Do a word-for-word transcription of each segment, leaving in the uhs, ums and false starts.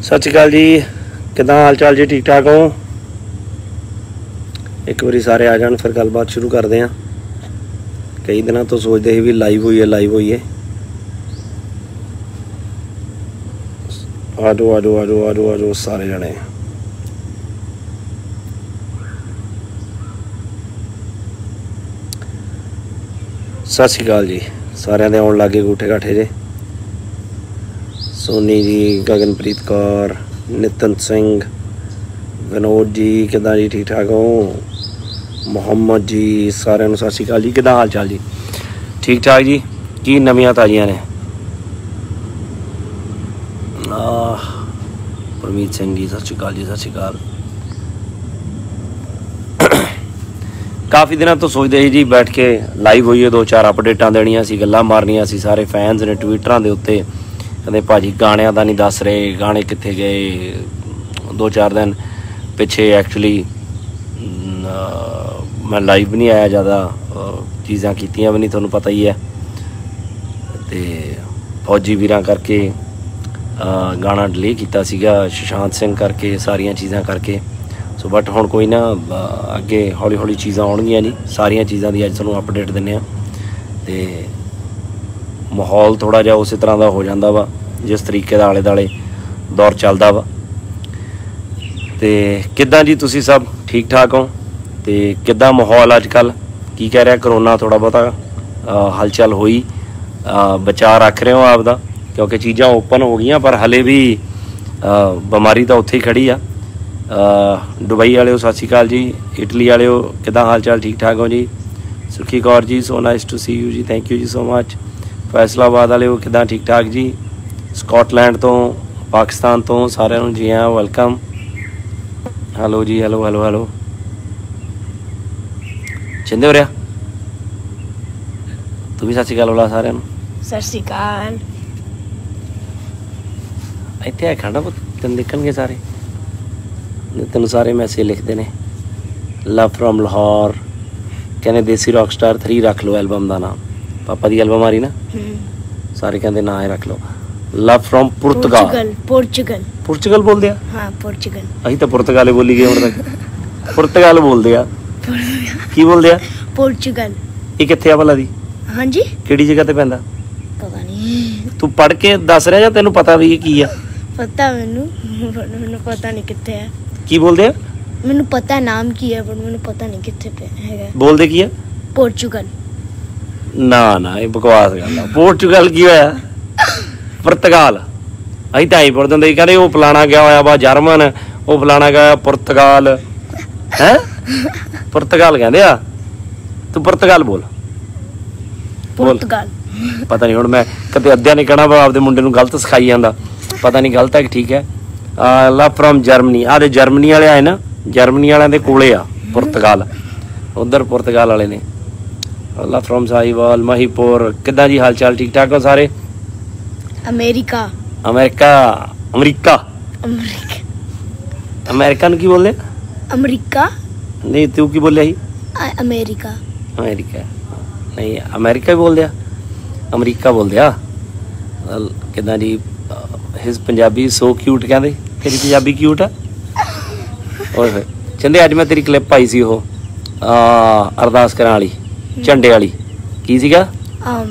सत श्री अकाल जी, किदां हाल चाल जी? ठीक ठाक हो? एक बारी सारे आ जान फिर गलबात शुरू करते हैं। कई दिनों तो सोचते ही भी लाइव होई है लाइव होई है। आ जाओ आ जाओ आ जाओ आ जाओ आ जाओ सारे जने। सत श्री अकाल जी, सारिਆਂ ਦੇ आउण लागे गूठे गाठे जे। सोनी जी, गगनप्रीत कौर, नितिन सिंह, विनोद जी, किदां जी? ठीक ठाक हो? मुहम्मद जी, सारिਆਂ ਨੂੰ सत श्री अकाल जी, किदां हाल चाल जी? ठीक ठाक जी। की नवीं ताज़ियां ने? परमीत सिंह जी, सत श्री अकाल जी, सत श्री अकाल। काफ़ी दिनों तो सोचते ही जी बैठ के लाइव होइए, दो चार अपडेटां देनियां सी, गल्लां मारनियां सी। सारे फैनस ने ट्विटरां दे उत्ते कहते भाजी गाणियां दा नहीं दस रहे, गाने कित्थे गए। दो चार दिन पिछे एक्चुअली मैं लाइव भी नहीं आया, ज़्यादा चीज़ां कीतियां भी नहीं, तुहानूं पता ही है। ते फौजी वीरां करके गाना डिले कीता सीगा, सुशांत सिंह करके, सारियां चीज़ां करके। सो बट हुण कोई ना, अगे हौली हौली चीज़ां आउणगियां जी, सारियां चीज़ां दी अज तुहानूं अपडेट दिंदे आ। ते माहौल थोड़ा जिहा उस तरह का हो जाता वा जिस तरीके का आले दुआले दौर चलता वा। तो किदां जी तुसी सब ठीक ठाक हो? तो किदां माहौल अजकल की कह रहा? करोना थोड़ा बहुता हलचल हुई, बचा रख रहे हो आपदा, क्योंकि चीज़ां ओपन हो गई पर हले भी बीमारी तो उत्थे ही खड़ी आ। दुबई वाले सत श्री अकाल जी, इटली वाले किदां हाल चाल? ठीक ठाक हो जी? Sukhi Kaur ji, so nice to see you जी, थैंक यू जी सो मच। फैसलाबाद वाले किदां? ठीक ठाक जी। स्कॉटलैंड तो, पाकिस्तान तो सारे जी हाँ, वेलकम। हेलो जी, हेलो हेलो हेलो। चिंदे हो रहा तू भी सत श्री अकाल बोला सारे? सत श्री अकाल। इत्थे खड़ा तेन दिखणगे सारे, तेन सारे मैसेज लिखते हैं। लव फ्रॉम लाहौर कहने देसी रॉक स्टार थ्री रख लो एल्बम का नाम। पापा की एल्बम आ रही ना, सारे कहते ना है रख लो। Love from Portugal. Portugal Portugal बोल दिया? हाँ पोर्चुगल। अभी तो पुर्तगाल बोली गए हुण तक। पुर्तगाल बोल दिया की बोल दिया? पोर्चुगल। ये कित्थे आ भला दी? हाँ जी, किहड़ी जगह ते पैंदा? पता नहीं। तू पढ़ के दस रहा या तेनू पता भी ये की आ? पता मैनू, मैनू पता नहीं कित्थे है। की बोल दिया? मैनू पता है नाम की है, पर मैनू पता नहीं कित्थे पे है। बोल दे की है? पोर्चुगल। ना ना ये बकवास गल है। पोर्चुगल की होया? पुर्तगाल। अभी तो ही पढ़ते होंगे, कहते वो फलाना गया होया वा जर्मन, वो फलाना गया पुर्तगाल है। पुर्तगाल कहते आ, तू पुर्तगाल बोल। पुर्तगाल पता नहीं हुण मैं कदे अद्धिया नहीं कहना वा आपदे मुंडे नूं गलत सिखाई जांदा, पता नहीं गलत है कि ठीक है। लव फ्रॉम जर्मनी, आ दे जर्मनी वाले आए ना, जर्मनी वाले दे कोले आ पुर्तगाल, उधर पुर्तगाल वाले ने। लव फ्रॉम साहिवाल, महीपुर, किदां जी हाल चाल? ठीक ठाक हो सारे? America. America America America America की बोल अमेरिका नहीं, तू की बोलिया ही? अमेरिका। अमेरिका नहीं, अमेरिका भी बोल दिया, अमरीका बोल दिया। किदां जी? हिज पंजाबी सो क्यूट कहते, तेरी पंजाबी क्यूट है। और चंदे अज मैं तेरी क्लिप पाई सी, वो अरदास करां वाली झंडे वाली, की सीगा? um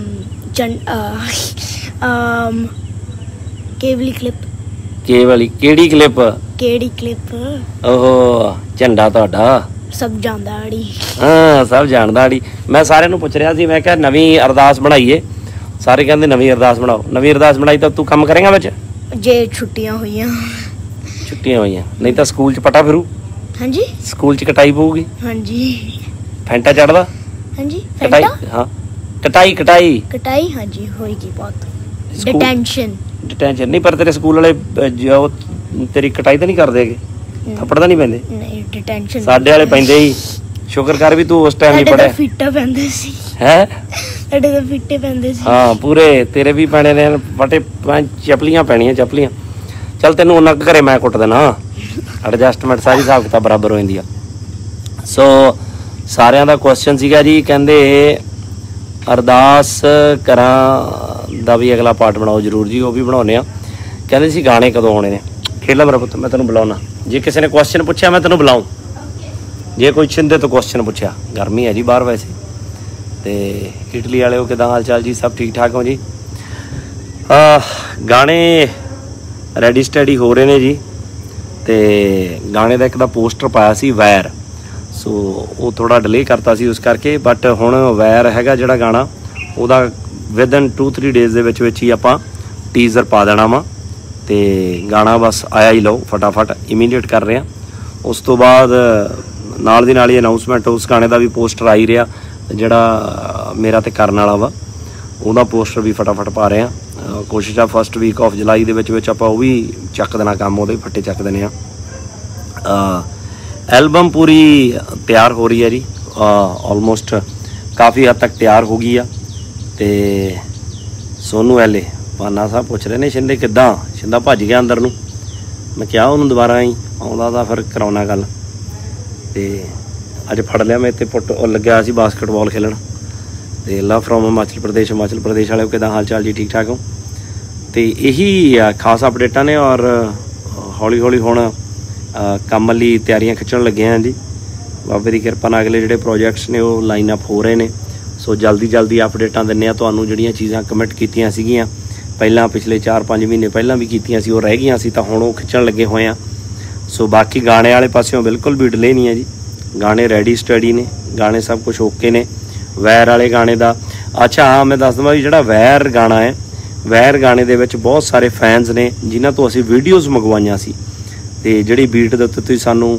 um केवली क्लिप। के वाली केड़ी क्लिप? केड़ी क्लिप? ओहो झंडा तुहाडा सब जानदा आड़ी। हाँ सब जानदा आड़ी। मैं सारे नूं पुछ रहा सी, मैं कहा नवीं अरदास बनाईए, सारे कहंदे नवीं अरदास बनाओ। नवीं अरदास बनाई तो तू काम करेगा विच? जे छुट्टियां होईयां। छुट्टियां होईयां नहीं तो स्कूल च पटा फिरू? हाँ जी, स्कूल च कटाई पऊगी। हाँ जी, फैंटा चढ़दा? हाँ जी, कटाई। हाँ कटाई कटाई कटाई हाँ जी होएगी बहुत। डिटेंशन डिटेंशन नहीं, पर तेरे स्कूल वाले जो तेरी कटाई तो नहीं कर देगे? थप्पड़ तो नहीं पैंदे? नहीं डिटेंशन साडे वाले पैंदे ही। शुक्र कर भी तू उस टाइम नहीं पढ़िया। फिट्टा पैंदे सी है, साडे तो फिट्टे पैंदे सी। हाँ पूरे तेरे भी पैने ने फटे, चपलियां पैनियां चपलियां। चल तेनू उन्ना घरे मैं कुट देना, एडजस्टमेंट सारी हिसाब किताब बराबर हो जाती है। सो सारिਆਂ ਦਾ क्वेश्चन ਸੀਗਾ जी, ਕਹਿੰਦੇ अरदास करा दा भी अगला पार्ट बनाओ जरूर जी, वो भी बनाने। ਕਹਿੰਦੇ ਸੀ गाने कदों आने ने, खेल मेरा पुत, मैं तेन बुलाना। जे किसी ने क्वेश्चन पूछा मैं तेन बुलाऊँ, जे कोई छिंदे तो क्वेश्चन पूछा। गर्मी है जी बाहर वैसे। तो इटली वाले हो, किदा हाल चाल जी? सब ठीक ठाक हो जी? आ, गाने रेडी स्टडी हो रहे हैं जी। तो गाने का एक दा पोस्टर पाया सी वैर, सो वो थोड़ा डिले करता सी उस करके, बट हुण वैर हैगा जिहड़ा गाना उहदा within two three days दे विच विच ही आपां टीज़र पा देना वा। तो गाना बस आया ही लो फटाफट इमीडिएट कर रहे हैं। उस तो बाद नाल दी नाल ही अनाउंसमेंट उस गाने का भी पोस्टर आ ही रहा, जिहड़ा मेरा ते करन वाला वा, उहदा पोस्टर भी फटाफट पा रहे हैं। कोशिश है फस्ट वीक ऑफ जुलाई दे विच विच आपां ओह भी चक देना, काम उहदे फट्टे चक देने आ। एल्बम पूरी तैयार हो रही है जी, ऑलमोस्ट काफ़ी हद तक तैयार हो गई है। तो सोनू एले पाना साहब पुछ रहे ने शिंदे किद्दां, शिंदा भज गया अंदर नूं। मैं क्या उन्होंने दोबारा आई आउंदा तां फिर कराउणा गल। ते अज फड़ लिया मैं इत्थे पुट लग्या सी बास्केटबॉल खेलन। ते लव फ्रॉम हिमाचल प्रदेश, हिमाचल प्रदेश वाले किद्दां हाल चाल जी? ठीक ठाक हो? तो यही खास अपडेटां ने, और हौली हौली हुण काम लई तैयारियां खिच्चण लगे हैं जी। बाबे की किरपा नाल अगले जिहड़े प्रोजैक्ट्स ने वो लाइन अप हो रहे हैं। सो जल्दी जल्दी अपडेटां दिंदे आ तुहानूं। जिहड़ियां चीज़ां कमिट कीतियां सीगीआं पहलां पिछले चार पाँच महीने पहलां भी कीतियां सी, वो रह गईयां सी, तां हुण वो खिच्चण लगे होए आ। सो बाकी गाने वाले पासों बिल्कुल भी डिले नहीं है जी, गाने रेडी स्टडी ने, गाने सब कुछ ओके ने। वैर वाले गाने दा अच्छा हाँ मैं दस दवां जिहड़ा वैर गाना है, वैर गाने दे विच बहुत सारे फैनस ने जिन्हां तो असीं वीडियोज़ मंगवाईआं सी। ते जिहड़ी बीट दे उत्ते तुसीं सानूं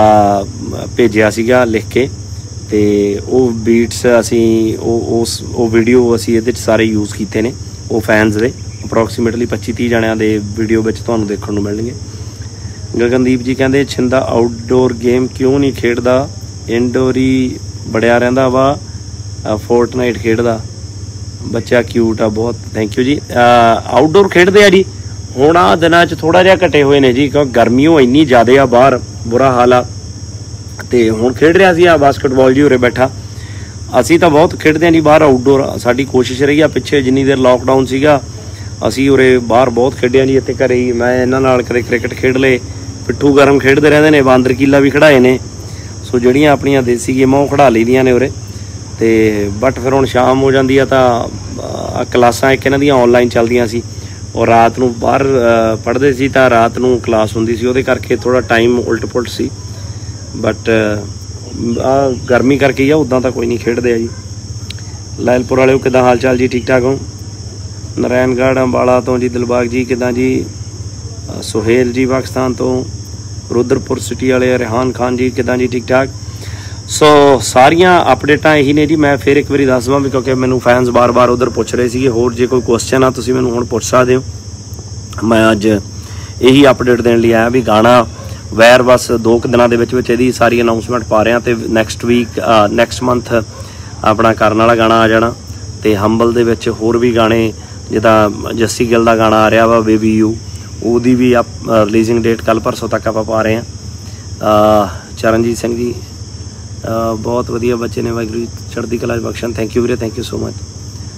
भेजिआ सीगा लिख के, ते ਉਹ बीट्स असीं उस ਉਹ वीडियो असीं ਇਹਦੇ 'ਚ सारे यूज़ कीते ने। ਉਹ फैनस ਦੇ ਅਪਰੋਕਸੀਮੇਟਲੀ पच्ची तीह ਜਣਿਆਂ ਦੇ ਵੀਡੀਓ ਵਿੱਚ ਤੁਹਾਨੂੰ ਦੇਖਣ ਨੂੰ ਮਿਲਣਗੇ। ਗਗਨਦੀਪ ਜੀ ਕਹਿੰਦੇ ਛਿੰਦਾ ਆਊਟਡੋਰ ਗੇਮ ਕਿਉਂ ਨਹੀਂ ਖੇਡਦਾ, ਇਨਡੋਰ ਹੀ ਬੜਿਆ ਰਹਿੰਦਾ ਵਾ, ਫੋਰਟਨਾਈਟ ਖੇਡਦਾ, ਬੱਚਾ ਕਿਊਟ ਆ ਬਹੁਤ। ਥੈਂਕ ਯੂ ਜੀ। ਆਊਟਡੋਰ ਖੇਡਦੇ ਆ ਜੀ, ਹੁਣ ਆ ਦਿਨਾਂ 'ਚ ਥੋੜ੍ਹਾ ਜਿਹਾ ਘਟੇ ਹੋਏ ਨੇ ਜੀ, ਕਿਉਂਕਿ ਗਰਮੀਓ ਇੰਨੀ ਜ਼ਿਆਦਾ ਆ ਬਾਹਰ, ਬੁਰਾ ਹਾਲ ਆ। ਤੇ ਹੁਣ ਖੇਡ ਰਿਹਾ ਸੀ ਆ ਬਾਸਕਟਬਾਲ ਜੀ ਉਰੇ ਬੈਠਾ। ਅਸੀਂ ਤਾਂ ਬਹੁਤ ਖੇਡਦੇ ਹਾਂ ਜੀ ਬਾਹਰ ਆਊਟਡੋਰ, ਸਾਡੀ ਕੋਸ਼ਿਸ਼ ਰਹੀ ਆ ਪਿੱਛੇ ਜਿੰਨੀ ਦੇਰ ਲੋਕਡਾਊਨ ਸੀਗਾ ਅਸੀਂ ਉਰੇ ਬਾਹਰ ਬਹੁਤ ਖੇਡਿਆ ਜੀ। ਇੱਥੇ ਘਰੇ ਹੀ ਮੈਂ ਇਹਨਾਂ ਨਾਲ ਕਦੇ ਕ੍ਰਿਕਟ ਖੇਡ ਲਏ, ਪਿੱਠੂ ਗਰਮ ਖੇਡਦੇ ਰਹਿੰਦੇ ਨੇ, ਬਾਂਦਰ ਕੀਲਾ ਵੀ ਖੜਾਏ ਨੇ। ਸੋ ਜਿਹੜੀਆਂ ਆਪਣੀਆਂ ਦੇਸੀ ਗੇਮਾਂ ਉਹ ਖੜਾ ਲਈ ਦੀਆਂ ਨੇ ਉਰੇ। ਤੇ ਬਟ ਫਿਰ ਹੁਣ ਸ਼ਾਮ ਹੋ ਜਾਂਦੀ ਆ ਤਾਂ ਕਲਾਸਾਂ ਇੱਕ ਇਹਨਾਂ ਦੀਆਂ ਔਨਲਾਈਨ ਚੱਲਦੀਆਂ ਸੀ, ਔਰ ਰਾਤ ਨੂੰ ਬਾਹਰ ਪੜ੍ਹਦੇ ਸੀ ਤਾਂ ਰਾਤ ਨੂੰ ਕਲਾਸ ਹੁੰਦੀ ਸੀ, ਉਹਦੇ ਕਰਕੇ ਥੋੜ੍ਹਾ ਟਾਈਮ ਉਲਟ ਪੁਲਟ ਸੀ। बट आ गर्मी करके ही आ, उदा तो कोई नहीं खेडते जी। लैलपुर वाले किदा हाल चाल जी? ठीक ठाक हो? नारायणगढ़ अंबाला तो जी दिलबाग जी किदा जी? सुहेल जी पाकिस्तान तो, रुद्रपुर सिटी वाले रेहान खान जी किदा जी? ठीक ठाक। सो सारिया अपडेटा यही ने जी। मैं फिर एक बार दस देवां भी क्योंकि मैनू फैनस बार बार उधर पूछ रहे थे, होर जे कोई क्वेश्चन आ तुसीं मैनू हुण पुछ सकदे हो। मैं अज यही अपडेट देने लिए आया भी गाना वैर बस दो क दिनों के सारी अनाउंसमेंट पा रहे हैं। तो नैक्सट वीक नैक्सट मंथ अपना करन वाला गाना आ जाना। तो हंबल दे विच होर भी गाने जिदा जस्सी गिल का गाना आ रहा वा बेबी यू, ਉਹਦੀ भी आप रिलीजिंग डेट कल परसों तक आप पा रहे हैं। चरणजीत सिंह जी बहुत वधिया बच्चे ने, वाहिगुरू चढ़दी कला बख्शन। थैंक यू वीरे, थैंक यू सो मच।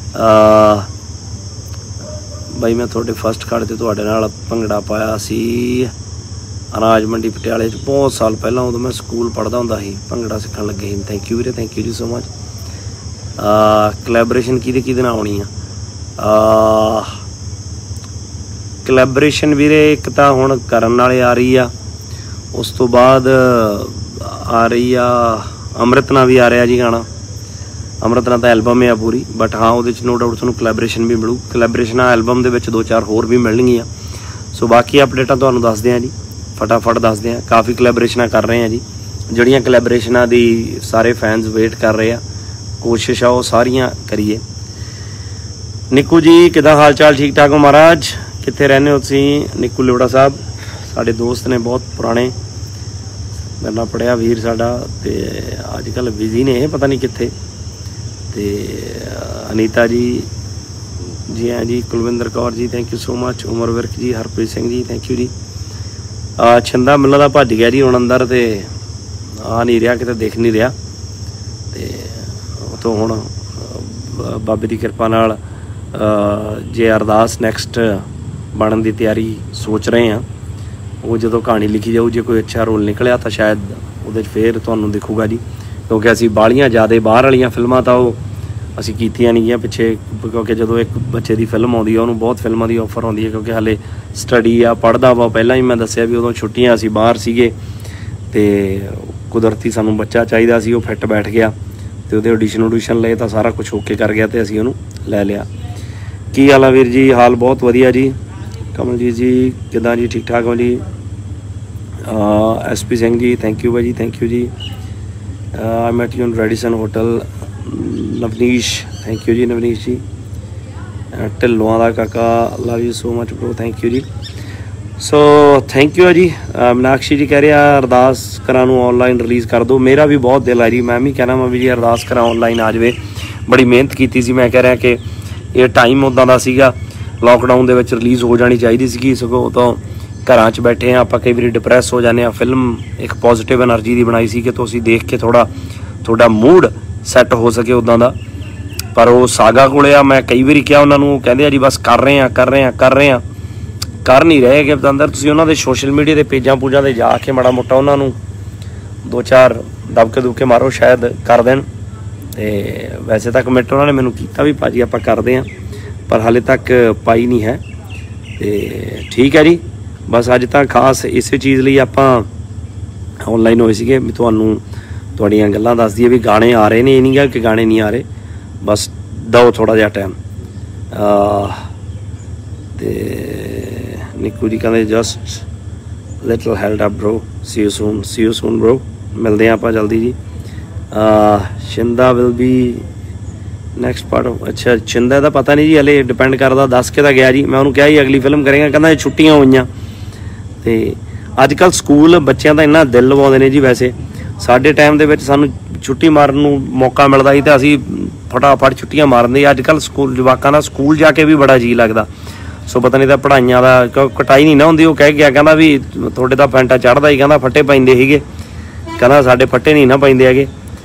भाई मैं थोड़े फस्ट कार्ड से तुहाडे नाल भंगड़ा पाया सी अनाज मंडी पटियाले बहुत साल पहला, उदों मैं स्कूल पढ़दा हुंदा सी, भंगड़ा सीखण लगे ही। थैंक यू वीरे, थैंक यू जी सो मच। कोलैबोरेशन किहदे किहदे नाल होनी आ? कोलैबोरेशन वीरे एक तां हुण करन वाले आ रही आ, उस तो बाद आ रही आ अमृत नाल भी आ रहा जी गाना। अमृत नाल तां एल्बम है पूरी, बट हाँ वो नो डाउट तुहानूं कोलैबोरेशन भी मिलू। कोलैबोरेशन एल्बम दे विच दो चार होर भी मिलणगीआं। सो बाकी अपडेटां तुहानूं दसदे आं जी, फटाफट दसदे हैं। काफ़ी कोलैबोरेशनां कर रहे हैं जी, जिहड़ियां कोलैबोरेशनां दी सारे फैनस वेट कर रहे हैं, कोशिश आ वो सारियां करिए। निक्कू जी किदा हाल चाल? ठीक ठाक हो महाराज? कित्थे रहने हो तुसीं? निक्कू लिवड़ा साहब साडे दोस्त ने बहुत पुराने, मेरे नाल पढ़िया वीर साडा, ते अजकल बिजी ने पता नहीं कित्थे। ते अनीता जी जी हाँ जी, Kulwinder Kaur ji thank you so much. Umar Virk ji, Harpreet Singh ji thank you जी। छिंदा मिलना का भज गया जी हुण अंदर, तो आ नहीं रहा किते दिख नहीं रहा। तो हुण बाबे की किरपा नाल जे अरदास नैक्सट बनन की तैयारी सोच रहे हैं। वो जो कहानी लिखी जाऊ, जो कोई अच्छा रोल निकलिया तो शायद वो फिर तुहानू दिखूगा जी, क्योंकि असी बालियाँ ज़्यादा बाहर वाली फिल्मां तो असी कीतियां नहीं पिछे, क्योंकि जो एक बच्चे की फिल्म आती है उन्होंने बहुत फिल्मों की ऑफर आती है, क्योंकि हाले स्टडी आ पढ़दा वा। पहला ही मैं दसिया भी उदों छुट्टियां असी बाहर सीगे ते कुदरती सानू बच्चा चाहिदा सी, वो फिट बैठ गया तो वो ऑडिशन ऑडिशन ले तो सारा कुछ ओके कर गया तो असी उन्होंने लै लिया। की हाल है वीर जी? हाल बहुत वधिया जी। कमलजीत जी किदां जी? ठीक ठाक हो जी। S P Singh ji thank you भाई जी, थैंक यू जी। I met you in Radisson hotel. Navneesh thank you जी, नवनीश जी। ढिल्लों का काका love you so much bro, thank you जी। सो थैंक यू है जी। मीनाक्षी जी कह रहे हैं अरदास करा नूं ऑनलाइन रिलीज़ कर दो। मेरा भी बहुत दिल है जी, मैं भी कहना मैं भी जी अरदास करा ऑनलाइन आ जाए। बड़ी मेहनत की सी, मैं कह रहा कि ये टाइम उदा का सीगा, लॉकडाउन दे विच रिलीज़ हो जानी चाहिए सी, सगों तो घरां च बैठे हैं आप कई बार डिप्रैस हो जाने। फिल्म एक पॉजिटिव एनर्जी की बनाई सी कि तुसीं देख के थोड़ा थोड़ा मूड सैट हो सके उदा का, पर वो सागा कोले आ। मैं कई बार क्या उन्होंने कहते जी बस कर रहे हैं कर रहे हैं कर रहे हैं कर नहीं रहे कि अंदर तुसीं उन्हां दे सोशल मीडिया के पेजां पूजां ते जाके माड़ा मोटा उन्होंने दो चार दबके दुबके मारो, शायद कर देन। तो वैसे तो कमिट उन्होंने मैनू कीता भी भाजी आप करते हैं, पर हाले तक पाई नहीं है। तो ठीक है जी, बस अज तक खास इस चीज़ लिए आप ऑनलाइन होए सीगे भी तुहानू तुहाड़ियां गल्लां दस दईए भी गाने आ रहे ने, ये नहीं है कि गाने नहीं आ रहे, बस दो थोड़ा जिहा टाइम। ते निक्कू जी कहते just little held up bro, see you soon, see you soon bro, मिलते हैं आप जल्दी जी। Shinda will be next part. अच्छा शिंदा का पता नहीं जी, हले डिपेंड करता, दस के तो गया जी। मैं उन्होंने कहा जी अगली फिल्म करेंगे, कहना छुट्टियां हुई तो अजकल स्कूल बच्चों का इन्ना दिल लवाते हैं जी। वैसे साडे टाइम दे विच सानू छुट्टी मारन नूं मौका मिलता ही तो असी फटाफट छुट्टियां मारन। अजकल स्कूल जवाकां दा स्कूल जाके भी बड़ा जी लगता। सो पता नहीं तो पढ़ाइयां दा कटाई नहीं ना होंदी। वो कह गया कहना भी थोड़े तो फैंटा चढ़दा ही, कहना फट्टे पैंदे सीगे, कहना साडे फट्टे नहीं ना पैंदे हैगे।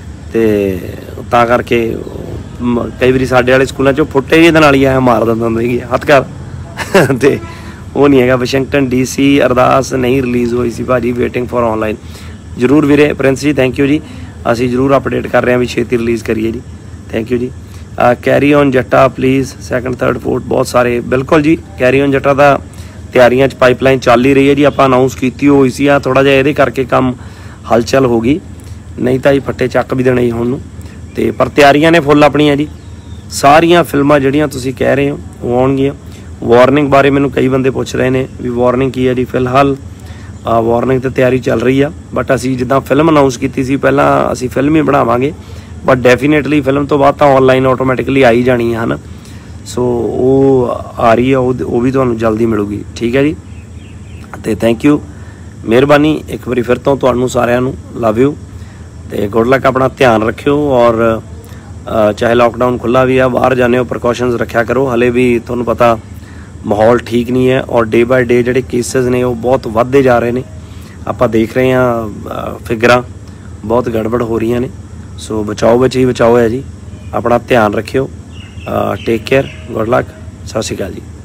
ते तां करके कई बार साडे वाले स्कूलों चों फुट्टे जी नाल ही आ मार दिंदे हुंदे सीगे हत्थ कर ते वो नहीं है। वाशिंगटन डी सी अरदास नहीं रिलीज़ हुई सी भाजी, वेटिंग फॉर ऑनलाइन। जरूर वीरे प्रिंस जी थैंक यू जी, असी जरूर अपडेट कर रहे हैं भी छेती रिलीज़ करिए जी, थैंक यू जी। Carry on Jatta please second third fourth बहुत सारे, बिल्कुल जी कैरी ऑन जट्टा का तैयारियां पाइपलाइन चल ही रही है जी। आप अनाउंस की हुई सी, थोड़ा जिहा ये करके काम हलचल होगी, नहीं तो ही फट्टे चक भी देने हुण ते, पर तैयारियां ने फुल अपनियां जी। सारियां फिल्मां जिहड़ियां तुसीं कह रहे हो वो आउणगियां। वार्निंग बारे मैनूं कई बंदे पुछ रहे हैं भी वार्निंग की है जी। फिलहाल वार्निंग तो तैयारी चल रही है, बट असी जिद्दां फिल्म अनाउंस की सी पहला असी फिल्म ही बनावांगे, बट डेफिनेटली फिल्म तो बाद तो ऑनलाइन ऑटोमैटिकली आई जानी है ना। सो वो आ रही है, वो भी तुहानूं जल्दी मिलूगी, ठीक है जी। तो थैंक यू, मेहरबानी एक बार फिर तो तुहानूं सारिआं नूं लव यू तो गुड लक। अपना ध्यान रखियो और चाहे लॉकडाउन खुला भी है बाहर जाने प्रिकॉशनस रखा करो। हले भी तुहानूं पता माहौल ठीक नहीं है और डे बाय डे जिहड़े केसेस ने वो बहुत वधदे जा रहे हैं। आपां देख रहे हैं फिगरां बहुत गड़बड़ हो रही ने। सो बचाओ बच ही बचाओ है जी, अपना ध्यान रखियो। टेक केयर, गुड लक, सत श्री अकाल जी।